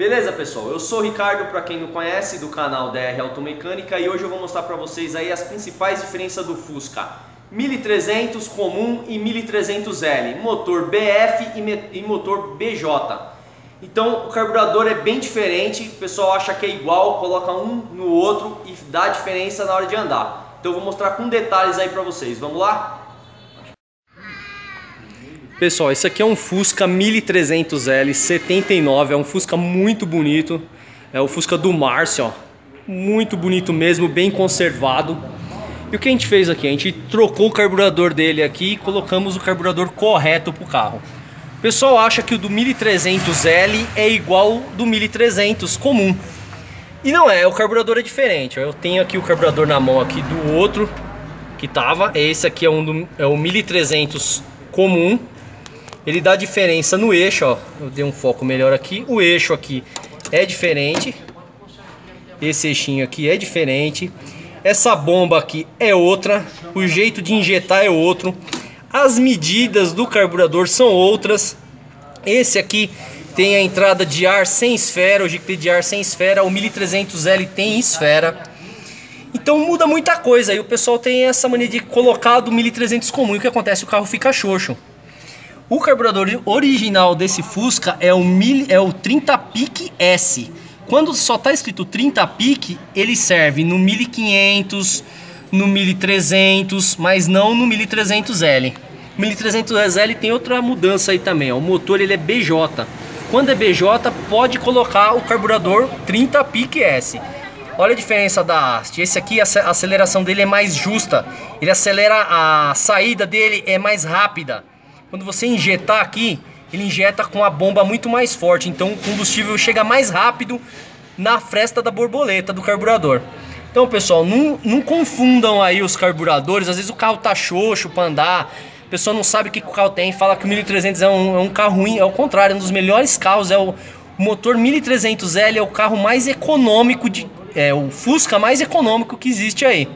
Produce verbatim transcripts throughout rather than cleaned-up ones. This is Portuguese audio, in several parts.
Beleza, pessoal? Eu sou o Ricardo, para quem não conhece, do canal D R Automecânica, e hoje eu vou mostrar para vocês aí as principais diferenças do Fusca mil e trezentos comum e mil e trezentos L, motor B F e motor B J. Então o carburador é bem diferente, o pessoal acha que é igual, coloca um no outro e dá diferença na hora de andar. Então eu vou mostrar com detalhes aí para vocês, vamos lá? Pessoal, esse aqui é um Fusca mil e trezentos L setenta e nove, é um Fusca muito bonito. É o Fusca do Márcio, ó. Muito bonito mesmo, bem conservado. E o que a gente fez aqui? A gente trocou o carburador dele aqui e colocamos o carburador correto para o carro. O pessoal acha que o do mil e trezentos L é igual ao do mil e trezentos comum. E não é, o carburador é diferente. Eu tenho aqui o carburador na mão aqui do outro que tava. Esse aqui é, um do, é o mil e trezentos comum. Ele dá diferença no eixo, ó. Eu dei um foco melhor aqui. O eixo aqui é diferente. Esse eixinho aqui é diferente. Essa bomba aqui é outra. O jeito de injetar é outro. As medidas do carburador são outras. Esse aqui tem a entrada de ar sem esfera. O G P de ar sem esfera. O mil e trezentos L tem esfera. Então muda muita coisa. E o pessoal tem essa mania de colocar do mil e trezentos comum. E o que acontece? O carro fica xoxo. O carburador original desse Fusca é o, mil, é o trinta pique S. Quando só está escrito trinta pique, ele serve no mil e quinhentos, no mil e trezentos, mas não no mil e trezentos L. O mil e trezentos L tem outra mudança aí também, ó. O motor ele é B J. Quando é B J, pode colocar o carburador trinta pique S. Olha a diferença da haste. Esse aqui, a aceleração dele é mais justa. Ele acelera, a saída dele é mais rápida. Quando você injetar aqui, ele injeta com a bomba muito mais forte. Então o combustível chega mais rápido na fresta da borboleta do carburador. Então, pessoal, não, não confundam aí os carburadores. Às vezes o carro tá xoxo para andar. A pessoa não sabe o que o carro tem. Fala que o mil e trezentos é um, é um carro ruim. É o contrário, é um dos melhores carros. É o, o motor mil e trezentos L é o carro mais econômico. De, é o Fusca mais econômico que existe aí.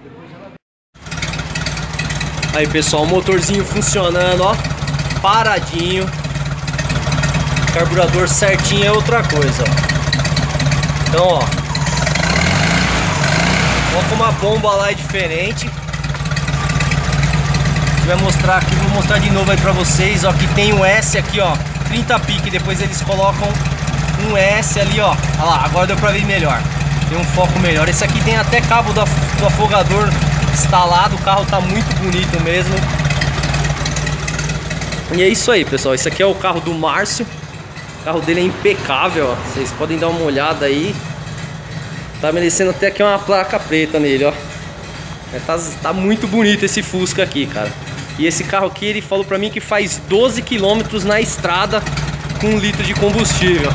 Aí, pessoal, o motorzinho funcionando, ó, paradinho. Carburador certinho é outra coisa, ó. Então, ó, ó, como a bomba lá é diferente. Vai mostrar aqui, vou mostrar de novo aí pra vocês, ó, que tem um S aqui, ó, trinta pique, depois eles colocam um S ali, ó. Olha lá, agora deu pra ver melhor. Tem um foco melhor. Esse aqui tem até cabo do, do afogador instalado, o carro tá muito bonito mesmo. E é isso aí, pessoal, esse aqui é o carro do Márcio. O carro dele é impecável, ó. Vocês podem dar uma olhada aí. Tá merecendo até aqui uma placa preta nele, ó. Tá, tá muito bonito esse Fusca aqui, cara. E esse carro aqui, ele falou pra mim que faz doze quilômetros na estrada com um litro de combustível.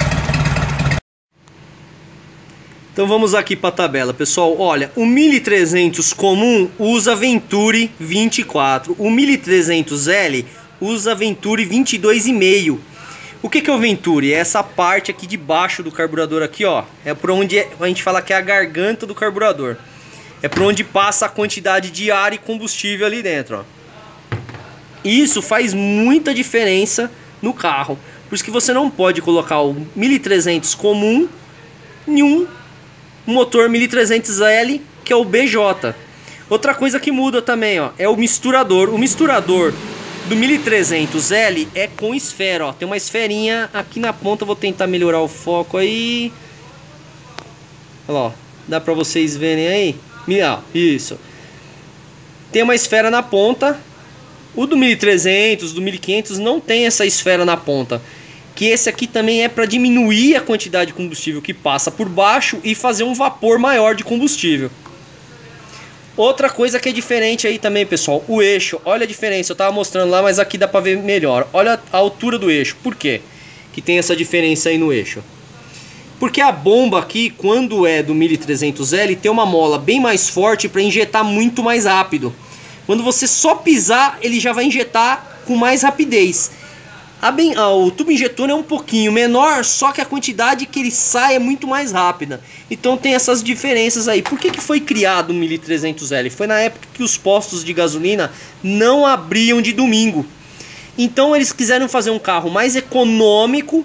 Então vamos aqui para a tabela, pessoal. Olha, o mil e trezentos comum usa Venturi vinte e quatro. O mil e trezentos L usa Venturi vinte e dois e meio. O que que é o Venturi? É essa parte aqui de baixo do carburador aqui, ó. É por onde a gente fala que é a garganta do carburador. É por onde passa a quantidade de ar e combustível ali dentro, ó. Isso faz muita diferença no carro. Por isso que você não pode colocar o mil e trezentos comum em um motor mil e trezentos L, que é o B J. Outra coisa que muda também, ó, é o misturador. O misturador do mil e trezentos L é com esfera, ó. Tem uma esferinha aqui na ponta, vou tentar melhorar o foco aí. Olha lá, ó. Dá pra vocês verem aí? Ó, isso. Tem uma esfera na ponta. O do mil e trezentos, do mil e quinhentos não tem essa esfera na ponta. Que esse aqui também é para diminuir a quantidade de combustível que passa por baixo e fazer um vapor maior de combustível. Outra coisa que é diferente aí também, pessoal, o eixo. Olha a diferença, eu tava mostrando lá, mas aqui dá para ver melhor. Olha a altura do eixo. Por quê que tem essa diferença aí no eixo? Porque a bomba aqui, quando é do mil e trezentos L, tem uma mola bem mais forte para injetar muito mais rápido. Quando você só pisar, ele já vai injetar com mais rapidez. A bem, ah, o tubo injetor é um pouquinho menor, só que a quantidade que ele sai é muito mais rápida. Então tem essas diferenças aí. Por que que foi criado o mil e trezentos L? Foi na época que os postos de gasolina não abriam de domingo. Então eles quiseram fazer um carro mais econômico,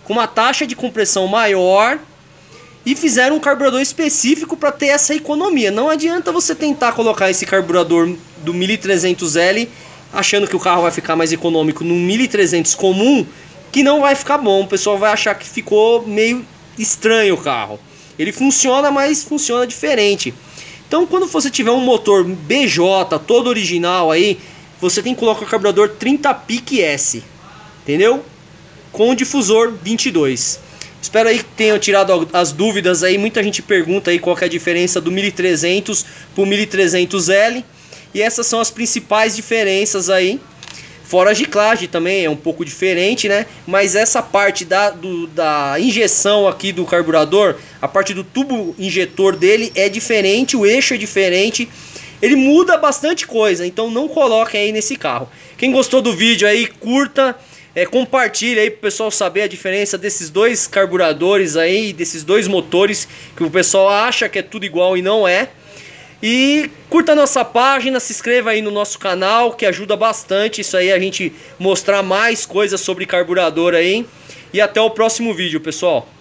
com uma taxa de compressão maior e fizeram um carburador específico para ter essa economia. Não adianta você tentar colocar esse carburador do mil e trezentos L achando que o carro vai ficar mais econômico no mil e trezentos comum, que não vai ficar bom. O pessoal vai achar que ficou meio estranho o carro. Ele funciona, mas funciona diferente. Então, quando você tiver um motor B J todo original aí, você tem que colocar o carburador trinta pique S, entendeu? Com o difusor vinte e dois. Espero aí que tenham tirado as dúvidas aí. Muita gente pergunta aí qual que é a diferença do mil e trezentos para o mil e trezentos L. E essas são as principais diferenças aí. Fora a giclagem também é um pouco diferente, né? Mas essa parte da, do, da injeção aqui do carburador, a parte do tubo injetor dele é diferente, o eixo é diferente. Ele muda bastante coisa, então não coloquem aí nesse carro. Quem gostou do vídeo aí, curta, é, compartilha aí pro pessoal saber a diferença desses dois carburadores aí, desses dois motores, que o pessoal acha que é tudo igual e não é. E curta a nossa página, se inscreva aí no nosso canal, que ajuda bastante isso aí, a gente mostrar mais coisas sobre carburador aí. E até o próximo vídeo, pessoal.